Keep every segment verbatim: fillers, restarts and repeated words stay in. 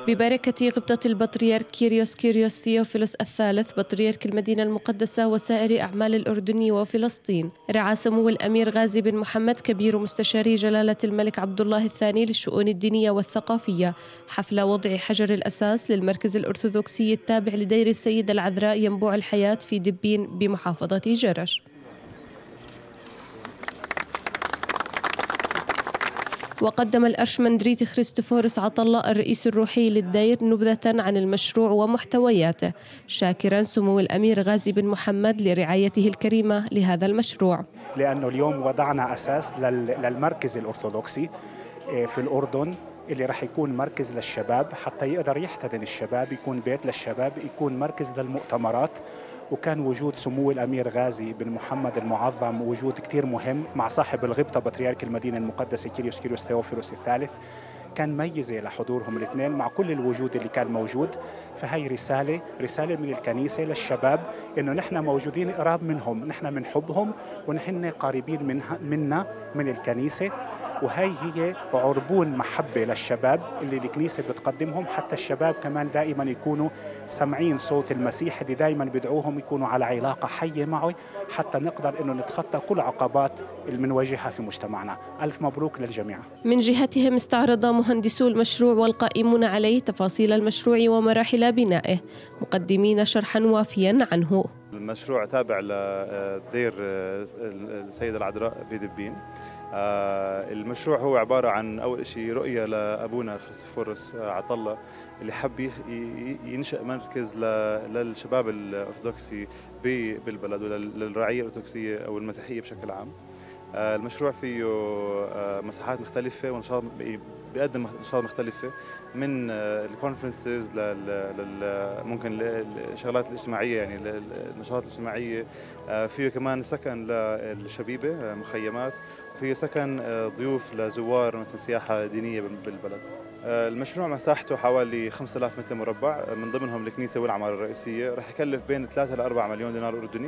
ببركة غبطة البطريرك كيريوس كيريوس ثيوفيلوس الثالث بطريرك المدينة المقدسة وسائر أعمال الأردن وفلسطين، رعى سمو الأمير غازي بن محمد كبير مستشاري جلالة الملك عبد الله الثاني للشؤون الدينية والثقافية حفل وضع حجر الأساس للمركز الأرثوذكسي التابع لدير السيدة العذراء ينبوع الحياة في دبين بمحافظة جرش. وقدم الأرشمندريت خريستوفورس عطلة الرئيس الروحي للدير نبذة عن المشروع ومحتوياته، شاكرا سمو الأمير غازي بن محمد لرعايته الكريمة لهذا المشروع. لأنه اليوم وضعنا أساس للمركز الأرثوذكسي في الأردن اللي رح يكون مركز للشباب حتى يقدر يحتضن الشباب، يكون بيت للشباب، يكون مركز للمؤتمرات. وكان وجود سمو الأمير غازي بن محمد المعظم وجود كتير مهم مع صاحب الغبطة بطريرك المدينة المقدسة كيريوس كيريوس ثيوفيلوس الثالث، كان ميزة لحضورهم الاثنين مع كل الوجود اللي كان موجود. فهي رسالة رسالة من الكنيسة للشباب إنه نحن موجودين قراب منهم، نحن بنحبهم ونحن قريبين منها منا من الكنيسة، وهي هي عربون محبة للشباب اللي الكنيسة بتقدمهم، حتى الشباب كمان دائما يكونوا سمعين صوت المسيح اللي دائما بدعوهم يكونوا على علاقة حية معه حتى نقدر إنه نتخطى كل عقبات اللي بنواجهها في مجتمعنا. ألف مبروك للجميع. من جهتهم استعرض مهندسو المشروع والقائمون عليه تفاصيل المشروع ومراحل بنائه، مقدمين شرحا وافيا عنه. المشروع تابع لدير السيدة العذراء بدبين. المشروع هو عبارة عن أول شيء رؤية لأبونا خريستوفورس عطلة اللي حب ينشأ مركز للشباب الأرثوذكسي بالبلد وللرعية الأرثوذكسية أو المسيحية بشكل عام. المشروع فيه مساحات مختلفة ونشاط بيقدم نشاطات مختلفة من الكونفرنسز لل ممكن الشغلات الاجتماعية، يعني النشاطات الاجتماعية. فيه كمان سكن للشبيبة، مخيمات، وفيه سكن ضيوف لزوار مثل سياحة دينية بالبلد. المشروع مساحته حوالي خمسة آلاف متر مربع، من ضمنهم الكنيسة والعمارة الرئيسية. رح يكلف بين ثلاثة إلى أربعة مليون دينار أردني،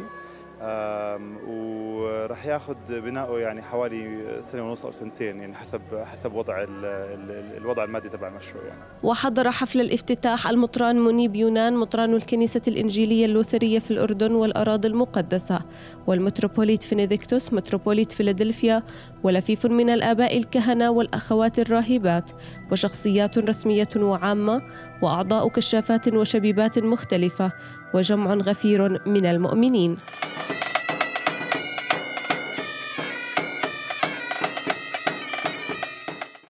ورح ياخذ بناؤه يعني حوالي سنة ونص أو سنتين، يعني حسب حسب وضع الوضع المادي تبع المشروع يعني. وحضر حفل الافتتاح المطران منيب يونان مطران الكنيسة الإنجيلية اللوثرية في الأردن والأراضي المقدسة، والمتروبوليت فينيديكتوس متروبوليت فيلادلفيا، ولفيف من الآباء الكهنة والأخوات الراهبات، وشخصيات رسمية وعامة، وأعضاء كشافات وشبيبات مختلفة، وجمع غفير من المؤمنين.